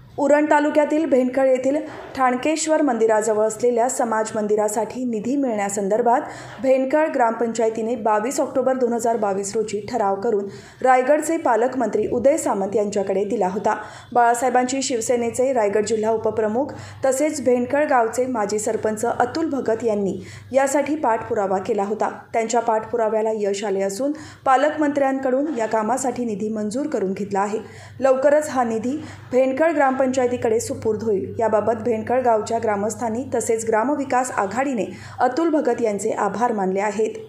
उरण तालुक्यातील भेंडखळ येथील ठाणकेश्वर मंदिराजवळ असलेल्या समाज मंदिरासाठी निधी मिळण्यासंदर्भात भेंडखळ ग्रामपंचायतीने 22 ऑक्टोबर 2022 रोजी ठराव करून रायगडचे पालकमंत्री उदय सामंत यांच्याकडे दिला होता। बाळासाहेबांची शिवसेनेचे रायगड जिल्हा उपप्रमुख तसेच भेंडखळ गावचे माजी सरपंच अतुल भगत यांनी यासाठी पाठपुरावा केला होता। त्यांच्या पाठपुराव्याला यश आले असून पालकमंत्र्यांकडून या कामासाठी निधी मंजूर करून घेतला आहे। लवकरच हा निधी भेंडखळ ग्रामपंचायतीकडे सुपूर्द होईल। याबाबत भेंडखळ गावच्या ग्रामस्थांनी तसेच ग्रामविकास आघाडीने अतुल भगत यांचे आभार मानले आहेत।